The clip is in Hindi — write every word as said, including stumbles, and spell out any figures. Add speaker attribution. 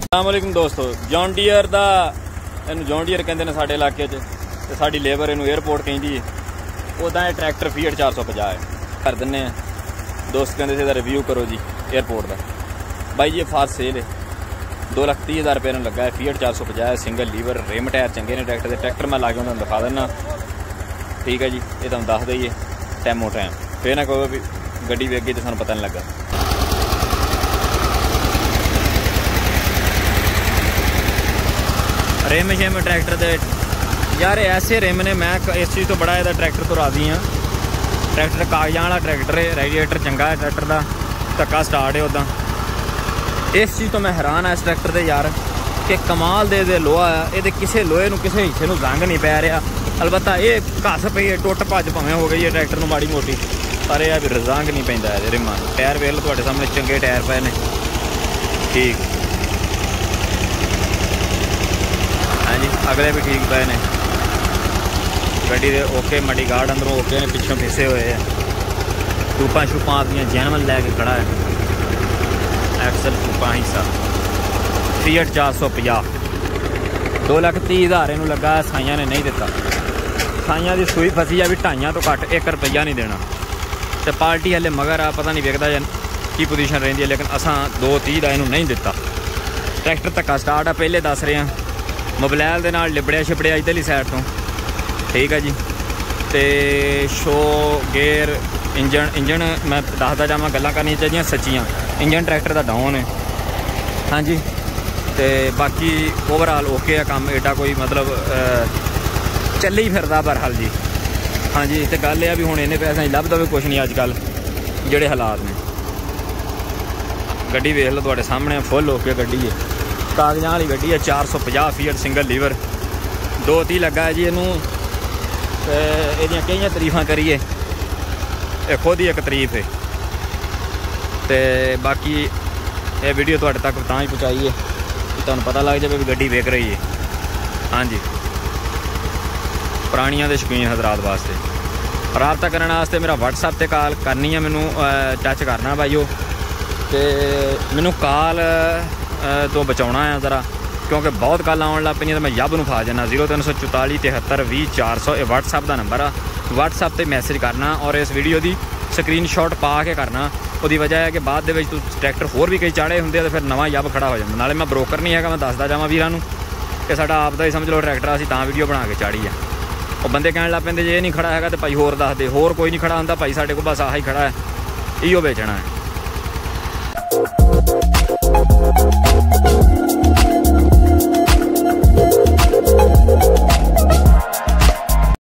Speaker 1: अस्सलामुअलैकुम दोस्तों, जॉन डीयर का इन जॉन डीयर कहते हैं साढ़े इलाके तो साड़ी लेबर इन एयरपोर्ट कहती है। उदा ये ट्रैक्टर फीएट चार सौ पचास है कर दें। दोस्त कहते थे रिव्यू करो जी एयरपोर्ट का। भाई ये फास्ट सेल है, दो लख तीह हज़ार रुपये लगा है। फीएट चार सौ पचास सिंगल लीवर, रिम टायर चंगे ने ट्रैक्टर के। ट्रैक्टर मैं ला के उन्होंने दिखा देना, ठीक है जी। ये तुम दस दईए टाइमो टाइम, फिर ना कहो भी गड्डी भी अगे तो सूँ पता नहीं लगा। रिम शिम ट्रैक्टर दे यार ऐसे रिम ने, मैं इस चीज़ तो बड़ा यदा ट्रैक्टर तो राजी हाँ। ट्रैक्टर कागजां वाला ट्रैक्टर है, रेडिएटर चंगा है ट्रैक्टर का, धक्का स्टार्ट है उदा। इस चीज़ तो मैं हैरान है इस ट्रैक्टर से यार कि कमाल दे दे लोहा है। ये किसी लोहे किसी हिस्से में जंग नहीं पै रहा। अलबत्ता ये घस पई है, टुट भज भावें हो गई है ट्रैक्टर में माड़ी मोटी, पर यह भी रजंग नहीं पैंदा है रिमां। टायर वेख लो तुहाडे सामने चंगे टायर पे ने, ठीक। हाँ जी, अगले भी ठीक पे ने। गड्डी दे ओके, मडी गार्ड अंदरों ओके ने, पिछों फिसे हुए हैं। टूपा छुपा अपनी जैनवन लैके खड़ा है। एक्सल टूपा हिस्सा फीएट चार सौ पचास, दो लख तीह हज़ार इनू लगा। साइया ने नहीं दिता, साइया की सूई फसी है भी ढाइया तो घट एक रुपया नहीं देना। तो पार्टी हले मगर आ, पता नहीं वेखदा या की पोजीशन रही है, लेकिन असा दो तीह का इनू नहीं दिता। ट्रैक्टर धक्का स्टार्ट है, पहले दस रहे हैं मोबाइल के नाल लिबड़िया छिबड़िया इधरली साइड तो, ठीक है जी। तो शो गेयर इंजन इंजन मैं दसदा जावां, गल्लां करनियां चाहिए सच्चियां। इंजन ट्रैक्टर का डाउन है, हाँ जी। तो बाकी ओवरऑल ओके है काम, एडा कोई मतलब चल ही फिरदा बहरहाल जी। हाँ जी, तो गल यह भी हुण इन्ने पैसे लभदा भी कुछ नहीं अजकल जिहड़े हालात ने। गड्डी वेख लो तुहाडे सामने, फुल ओके गड्डी है, कागजां वाली गड्डी है। चार सौ पचास फीएट सिंगल लीवर, दो तीह लगा है जी इनू। इहदियां कई तारीफां करिए, ये खुद ही एक तारीफ है। तो बाकी ये वीडियो तुहाडे तक तां ही पहुँचाइए कि तुहानूं पता लग जाए भी गड्डी वेक रही है। हाँ जी, पुरानियां दे शौकीन हजरात वास्ते रबता करने वास्ते मेरा व्हाट्सएप ते कॉल करनी है, मैनू टच करना भाईओ। तो मैनू कॉल तो बचाना है ज़रा, क्योंकि बहुत कॉल आने लग पई तो मैं यब नूं फा जाना। जीरो तीन सौ चौताली तिहत्तर भी चार सौ ये व्हाट्सएप का नंबर आ। व्हाट्सएप पर मैसेज करना और इस वीडियो की स्क्रीन शॉट पा के करना। उसकी वजह है कि बाद दे तू ट्रैक्टर होर भी कई चाढ़े होंगे तो फिर नवा यब खड़ा हो जाता। नाले मैं ब्रोकर नहीं है, मैं दसदा जावां वीरां नूं कि साडा आप दा ही समझ लो ट्रैक्टर, असीं तां वीडियो बना के चाड़ी है। और बंदे कहण लग पैंदे जे ये नहीं खड़ा है तो भाई होर दस दे, होर कोई नहीं खड़ा होंदा भाई, साडे कोल बस आही खड़ा है, इहो बेचना है।